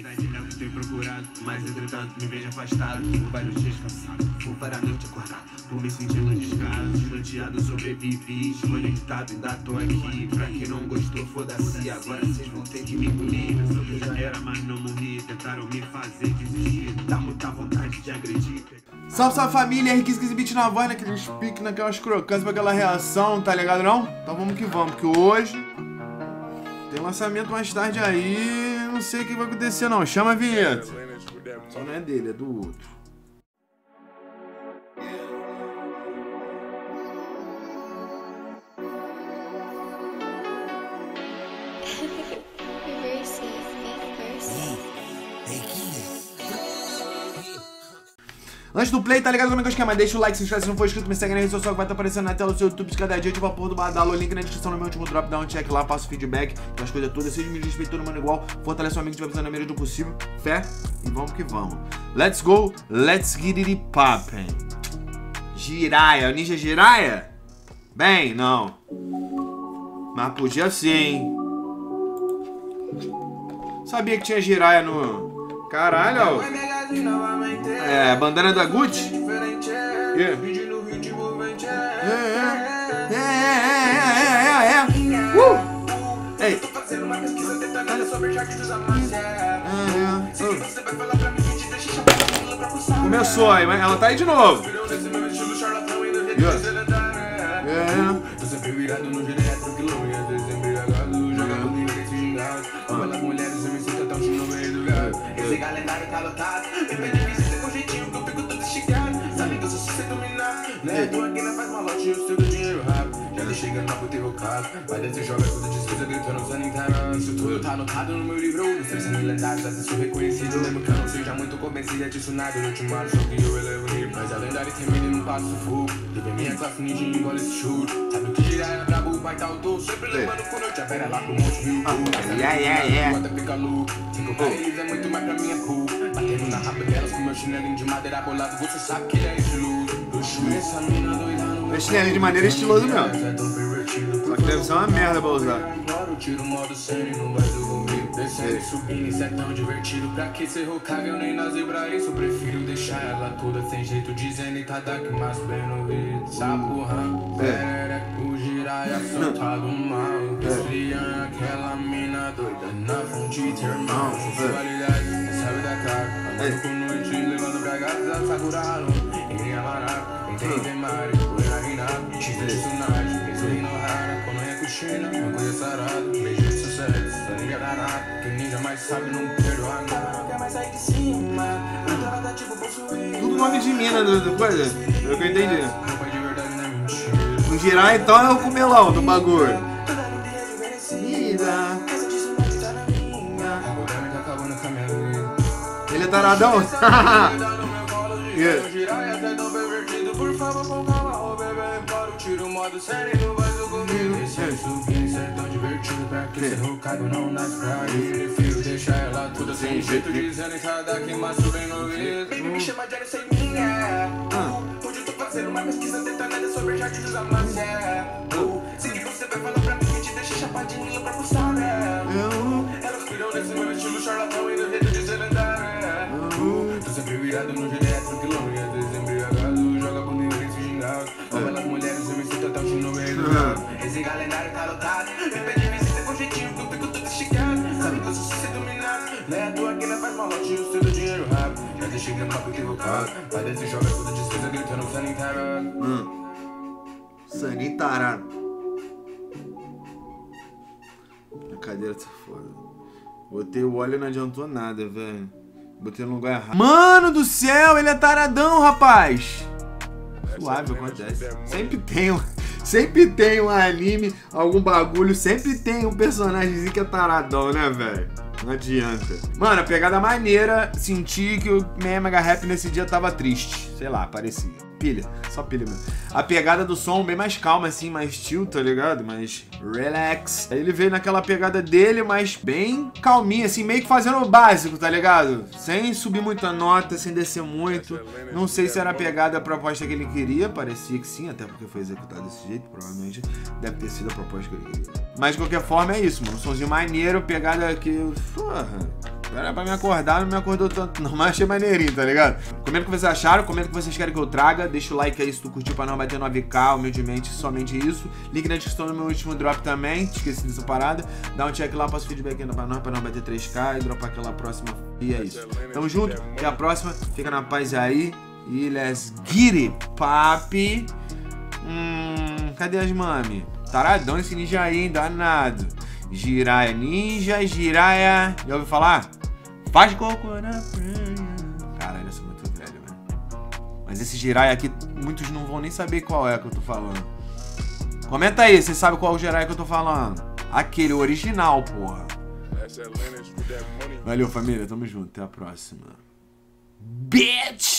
É o que tenho procurado, mas entretanto me vejo afastado. Por vários dias cansado, por várias noites acordado, por me sentindo descaso, desnorteado, sobrevivi, desconectado, ainda tô aqui. Pra quem não gostou, foda-se, agora vocês vão ter que me engolir. Eu já era, mas não morri, tentaram me fazer desistir, dá muita vontade de agredir. Salve, salve família, Henrique15bit na voz, naqueles piques, naquelas crocâncias, pra aquela reação, tá ligado não? Então vamos que vamos, que hoje tem lançamento mais tarde aí, não sei o que vai acontecer não, chama a vinheta. Só não é dele, é do outro. Antes do play, tá ligado como é que eu esquema? Deixa o like, se inscreve se não for inscrito, me segue na rede social que vai estar aparecendo na tela do seu YouTube de cada dia, tipo a porra do Badalo, link na descrição no meu último drop, dá um check lá, passa o feedback, as coisas todas, seja me respeito todo mundo igual, fortalece o amigo que estiver precisando na medida do possível, fé, e vamos que vamos. Let's go, let's get it poppin'. Jiraiya, Ninja Jiraiya? Bem, não. Mas podia ser, hein? Sabia que tinha Jiraiya no... Caralho, ó. É, bandana da Gucci? Ei. Começou aí, mas ela tá aí de novo. Esse calendário tá lotado, depende de visita com jeitinho que eu fico todo esticado. Sabe que eu sou ser dominado, né? Tu aqui não faz malote e eu sei do dinheiro rápido. Já deixei ganhar por ter rocado, vai descer joga tudo despesa gritando sanitário. Isso tudo tá anotado no meu livro, os 300 lendários, às vezes sou reconhecido. Lembro que eu não seja muito convencido disso nada. No último ano, só que eu elevo o nível. Mas a lendária termina e não passa o fogo. Teve minha classe ninja e engole esse choro. Sabe o que girar é brabo, vai tá o tô. Sempre lembrando quando eu te avera lá pro monte viu. Até fica louco. Cinco pra eles é muito mais pra minha culpa. Batendo na rapa delas com meu chinelinho de madeira bolado. Você sabe que ele é estiloso. Essa mina doida no meu chinelinho de maneira estiloso mesmo. Só que deve ser uma merda pra usar. Eu tiro o modo sério, não vai dormir. Descendo e subindo, isso é tão divertido. Pra que ser rocaga, eu nem nasci pra isso. Prefiro deixar ela toda sem jeito. Dizendo e tá daqui mais bem no vídeo. Sapurrão, perereco, Jiraiya, soltado mal. Esfriando aquela mina doida na fonte de irmão. Sensualidade, sabe da cara. Andando por noite, levando pra casa, Sakuraram. Em Amará, em Mari, Goiânia, Rinado. X de tsunami, penso em Nohara. Quando é coxina, uma coisa sarada. Beijo de sucesso, tá ninguém danado. Que ninja mais sabe, não perdoa nada. Quer mais sair de cima, ela dá tipo possuir. Tudo nome de mina do coisa, é o que eu entendi. O Jiraiya então é o comelão do bagulho. Ele é taradão? Yeah. Por favor, com calma, bebê. Para o tiro, modo sério, não vai comigo. Esse é subir, isso é tão divertido. Pra que ser rocado, não nasce pra ir. Prefiro deixar ela toda sem jeito. Dizendo que ela daqui, mas bem no vídeo. Baby, me chama de Ares sem minha. Hoje eu tô fazendo uma pesquisa detalhada sobre jardim dos amantes. Sei que você vai falar pra mim que te deixa chapadinho pra pulsar, né? Elas viram nesse meu estilo charlatão e no jeito de ser lendário. Tô sempre virado no direto, quilômetro, e às vezes embriagado. Joga com dinheiro e se gingado. Pelas mulheres, eu me sinto até o chino meio. Esse calendário tá lotado. Me pede visita com jeitinho que eu fico todo esticado. Sabe que eu sou ser dominado, né? Tu aqui não faz malote e eu sei do dinheiro rápido. Já deixei gramar por ter rocado. Vai descer joga tudo despesa gritando sanitário. Sanitarado. A cadeira tá foda. Botei o óleo e não adiantou nada, velho. Botei no lugar errado. Mano do céu, ele é taradão, rapaz. Suave, acontece. Sempre tem um anime, algum bagulho. Sempre tem um personagemzinho que é taradão, né, velho? Não adianta. Mano, a pegada maneira. Senti que o Mega Rap nesse dia tava triste. Sei lá, parecia. Pilha, só pilha mesmo. A pegada do som bem mais calma, assim, mais chill, tá ligado? Mais relax. Aí ele veio naquela pegada dele, mas bem calminha, assim, meio que fazendo o básico, tá ligado? Sem subir muita nota, sem descer muito. Não sei se era a pegada, a proposta que ele queria, parecia que sim, até porque foi executado desse jeito, provavelmente deve ter sido a proposta que ele queria. Mas de qualquer forma é isso, mano. Um somzinho maneiro, pegada que... Porra, Era pra me acordar, não me acordou tanto não, mas achei maneirinho, tá ligado? Comenta o que vocês acharam, comenta o que vocês querem que eu traga, deixa o like aí se tu curtiu pra não bater 9k, humildemente, somente isso. Link na descrição do meu último drop também, esqueci dessa parada. Dá um check lá, passa o feedback ainda pra não bater 3k e dropar aquela próxima. E é isso. Tamo junto, até a próxima, fica na paz aí e let's get it, papi. Cadê as mami? Taradão esse ninja aí, hein, danado. Jiraiya ninja, Jiraiya. Já ouviu falar? Faz cocô na praia. Caralho, eu sou muito velho, velho. Mas esse Jiraiya aqui, muitos não vão nem saber qual é que eu tô falando. Comenta aí, você sabe qual é o Jiraiya que eu tô falando. Aquele original, porra. Valeu, família. Tamo junto. Até a próxima. Bitch!